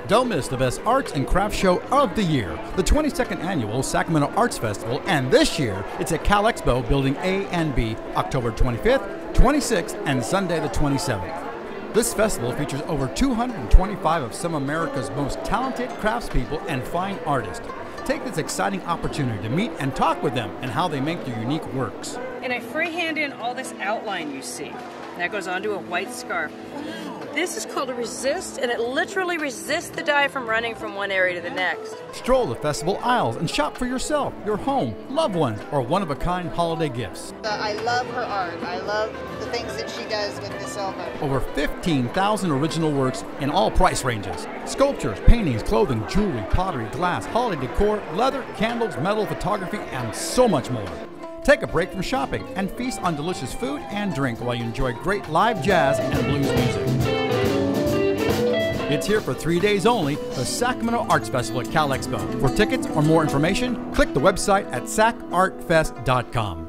Don't miss the best arts and crafts show of the year, the 22nd annual Sacramento Arts Festival, and this year it's at Cal Expo Building A and B, October 25th, 26th, and Sunday the 27th. This festival features over 225 of some of America's most talented craftspeople and fine artists. Take this exciting opportunity to meet and talk with them and how they make their unique works. And I freehand in all this outline you see. That goes onto a white scarf. This is called a resist, and it literally resists the dye from running from one area to the next. Stroll the festival aisles and shop for yourself, your home, loved ones, or one-of-a-kind holiday gifts. I love her art. I love the things that she does with the silver. Over 15,000 original works in all price ranges. Sculptures, paintings, clothing, jewelry, pottery, glass, holiday decor, leather, candles, metal, photography, and so much more. Take a break from shopping and feast on delicious food and drink while you enjoy great live jazz and blues music. It's here for 3 days only, the Sacramento Arts Festival at Cal Expo. For tickets or more information, click the website at sacartfest.com.